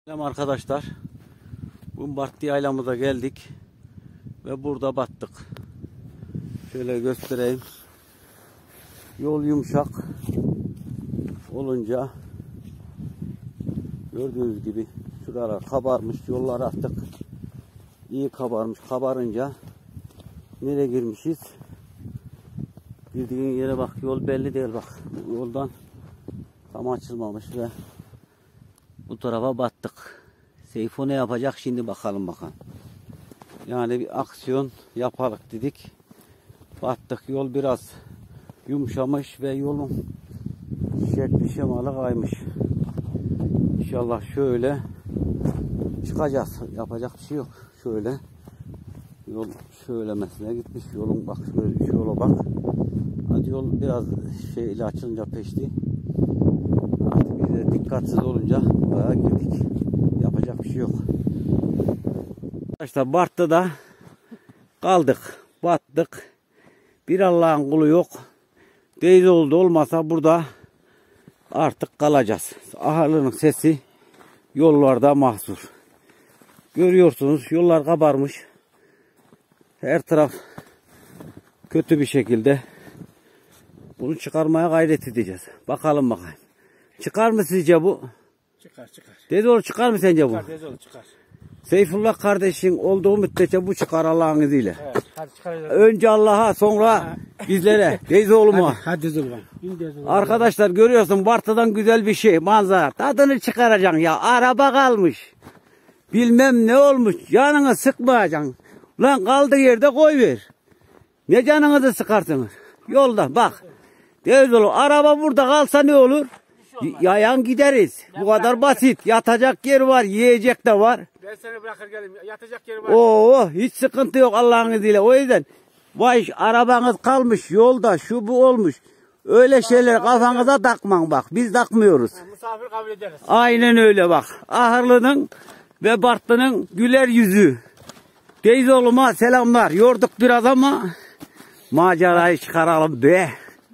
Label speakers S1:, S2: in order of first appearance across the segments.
S1: Selam arkadaşlar. Bugün Bartlı Yaylamı'za geldik ve burada battık. Şöyle göstereyim. Yol yumuşak olunca gördüğünüz gibi şuralar kabarmış. Yollar artık iyi kabarmış. Kabarınca nereye girmişiz? Girdiğin yere bak, yol belli değil bak. Bu yoldan tam açılmamış ve bu tarafa battık. Seyfo ne yapacak şimdi bakalım. Yani bir aksiyon yapalım dedik. Battık. Yol biraz yumuşamış ve yolun şekli şemalı kaymış. İnşallah şöyle çıkacağız. Yapacak bir şey yok. Şöyle yol şöyle mesela gitmiş. Yolun bak şöyle şu yola bak. Hadi yol biraz şeyle açılınca peşti. Artık biz de dikkatsiz olunca buraya girdik. Yapacak bir şey yok. Arkadaşlar Bartlı'da kaldık. Battık. Bir Allah'ın kulu yok. Teyze oldu olmasa burada artık kalacağız. Ahırlının sesi yollarda mahsur. Görüyorsunuz yollar kabarmış. Her taraf kötü bir şekilde. Bunu çıkarmaya gayret edeceğiz. Bakalım. Çıkar mı sizce bu?
S2: Çıkar.
S1: Dedeoğlu çıkar mı sence bu?
S2: Çıkar Dedeoğlu çıkar.
S1: Seyfullah kardeşin olduğu müddetçe bu çıkar Allah'ın izniyle.
S2: Evet, hadi çıkaracağız.
S1: Önce Allah'a sonra bizlere. Dedeoğlu'ma.
S2: Hadi Dedeoğlu.
S1: Arkadaşlar görüyorsun Bartlı'dan güzel bir şey manzara. Tadını çıkaracaksın ya. Araba kalmış. Bilmem ne olmuş. Canını sıkmayacaksın. Lan kaldığı yerde koyver. Ne canınızı sıkarsınız? Yolda bak. Dedeoğlu araba burada kalsa ne olur? Yayan gideriz. Bu kadar basit. Yatacak yer var, yiyecek de var.
S2: Ben seni bırakır geleyim. Yatacak yeri var.
S1: Oo, hiç sıkıntı yok Allah'ın izniyle. O yüzden vay arabanız kalmış yolda şu bu olmuş. Öyle şeyler kafanıza takman bak. Biz takmıyoruz.
S2: Misafir kabul ederiz.
S1: Aynen öyle bak. Ahırlı'nın ve Bartlı'nın güler yüzü. Teyzeoğluma selamlar. Yorduk biraz ama macerayı çıkaralım be.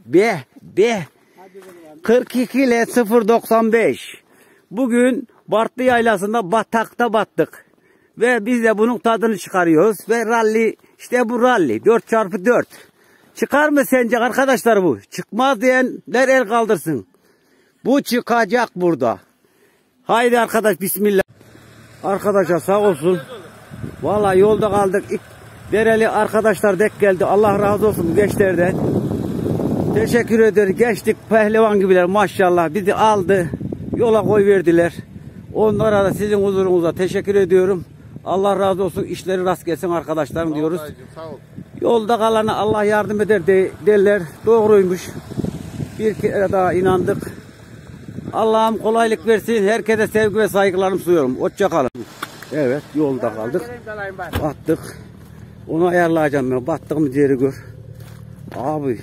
S1: 42 ile 095. Bugün Bartlı Yaylası'nda batakta battık. Ve biz de bunun tadını çıkarıyoruz. Ve ralli işte bu ralli 4x4. Çıkar mı sence arkadaşlar bu? Çıkmaz diyenler el kaldırsın. Bu çıkacak burada. Haydi arkadaş bismillah. Arkadaşlar sağ olsun. Vallahi yolda kaldık. Dereli arkadaşlar dek geldi. Allah razı olsun bu gençlerden. Teşekkür ederiz. Geçtik pehlivan gibiler maşallah. Bizi aldı. Yola koy verdiler. Onlara da sizin huzurunuza teşekkür ediyorum. Allah razı olsun. İşleri rast gelsin arkadaşlarım diyoruz.
S2: Sağ ol.
S1: Yolda kalana Allah yardım eder derler. Doğruymuş. Bir kere daha inandık. Allah'ım kolaylık versin. Herkese sevgi ve saygılarımı sunuyorum. Hoşça kalın. Evet yolda kaldık. Battık. Onu ayarlayacağım ben. Battığımız yeri gör. Abi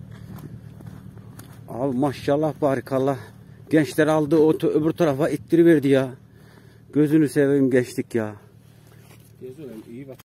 S1: maşallah barikallah. Gençler aldı öbür tarafa ittiriverdi ya. Gözünü seveyim geçtik ya.